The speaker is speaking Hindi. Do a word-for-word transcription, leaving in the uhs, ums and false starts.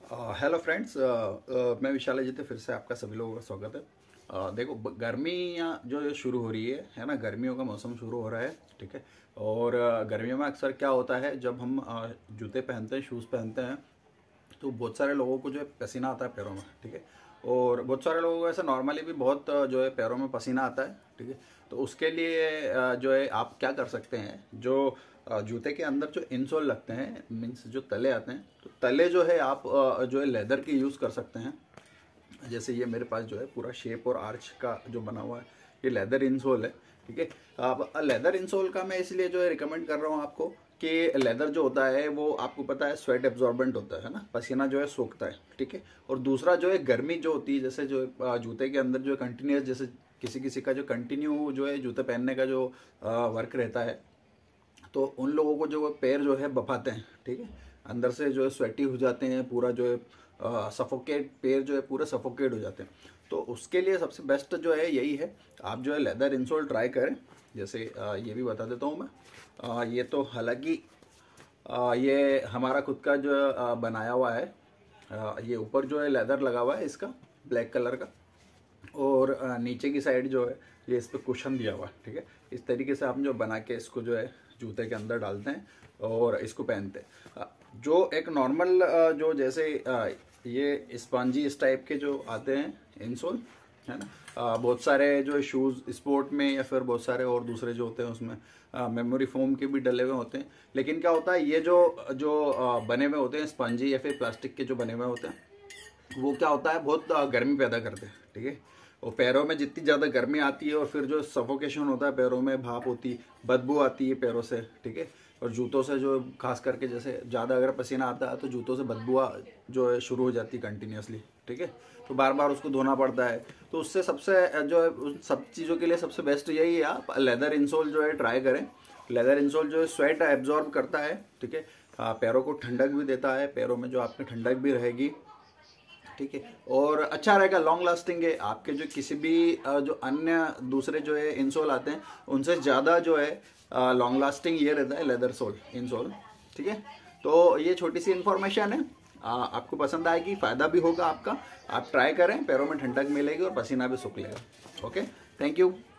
हेलो फ्रेंड्स, मैं विशाल अजित, फिर से आपका सभी लोगों का स्वागत है। अ, देखो, ब- गर्मियाँ जो ये शुरू हो रही है है ना। गर्मियों का मौसम शुरू हो रहा है, ठीक है। और अ, गर्मियों में अक्सर क्या होता है, जब हम अ, जूते पहनते हैं, शूज़ पहनते हैं, तो बहुत सारे लोगों को जो है पसीना आता है पैरों में, ठीक है। और बहुत सारे लोगों को ऐसा नॉर्मली भी बहुत अ, जो है पैरों में पसीना आता है, ठीक है। तो उसके लिए अ, जो है आप क्या कर सकते हैं, जो अ, जूते के अंदर जो इंसोल लगते हैं, मीन्स जो तले आते हैं, तो तले जो है आप अ, जो है लेदर की यूज़ कर सकते हैं। जैसे ये मेरे पास जो है पूरा शेप और आर्च का जो बना हुआ है, ये लेदर इंसोल है, ठीक है। अब लेदर इंसोल का मैं इसलिए जो है रिकमेंड कर रहा हूँ आपको कि लेदर जो होता है वो आपको पता है स्वेट एब्जॉर्बेंट होता है ना, पसीना जो है सोखता है, ठीक है। और दूसरा जो है गर्मी जो होती है, जैसे जो अ, जूते के अंदर जो है कंटिन्यूस, जैसे किसी किसी का जो कंटिन्यू जो है जूते पहनने का जो वर्क रहता है, तो उन लोगों को जो वो पैर जो है बफाते हैं, ठीक है। अंदर से जो है स्वेटी हो जाते हैं, पूरा जो है सफोकेट, पैर जो है पूरे सफोकेट हो जाते हैं। तो उसके लिए सबसे बेस्ट जो है यही है, आप जो है लेदर इंसोल ट्राई करें। जैसे अ, ये भी बता देता हूँ मैं। अ, ये तो हालांकि अ, ये हमारा खुद का जो अ, बनाया हुआ है। अ, ये ऊपर जो है लेदर लगा हुआ है इसका, ब्लैक कलर का। और अ, नीचे की साइड जो है ये इस पर कुशन दिया हुआ है, ठीक है। इस तरीके से आप जो बना के इसको जो है जूते के अंदर डालते हैं और इसको पहनते हैं। अ, जो एक नॉर्मल जो जैसे अ, ये स्पंजी इस टाइप के जो आते हैं इंसोल, है ना। अ, बहुत सारे जो शूज़ स्पोर्ट में या फिर बहुत सारे और दूसरे जो होते हैं उसमें मेमोरी फोम के भी डले हुए होते हैं। लेकिन क्या होता है, ये जो जो अ, बने हुए होते हैं स्पंजी या फिर प्लास्टिक के जो बने हुए होते हैं, वो क्या होता है, बहुत अ, गर्मी पैदा करते हैं, ठीक है। और पैरों में जितनी ज़्यादा गर्मी आती है और फिर जो सफोकेशन होता है, पैरों में भाप होती है, बदबू आती है पैरों से, ठीक है। और जूतों से जो खास करके जैसे ज़्यादा अगर पसीना आता है तो जूतों से बदबू आ- जो है शुरू हो जाती है कंटिन्यूसली, ठीक है। तो बार बार उसको धोना पड़ता है। तो उससे सबसे अ, जो है उन सब चीज़ों के लिए सबसे बेस्ट यही है, आप लेदर इंसोल जो है ट्राई करें। लेदर इंसोल जो है स्वेट एब्जॉर्ब करता है, ठीक है। अ, पैरों को ठंडक भी देता है, पैरों में जो आपकी ठंडक भी रहेगी, ठीक है। और अच्छा रहेगा, लॉन्ग लास्टिंग है। आपके जो किसी भी अ, जो अन्य दूसरे जो है इंसोल आते हैं उनसे ज़्यादा जो है लॉन्ग लास्टिंग ये रहता है लेदर सोल इंसोल, ठीक है। तो ये छोटी सी इन्फॉर्मेशन है, आ, आपको पसंद आएगी, फ़ायदा भी होगा आपका। आप ट्राई करें, पैरों में ठंडक मिलेगी और पसीना भी सूख लेगा। Okay, thank you.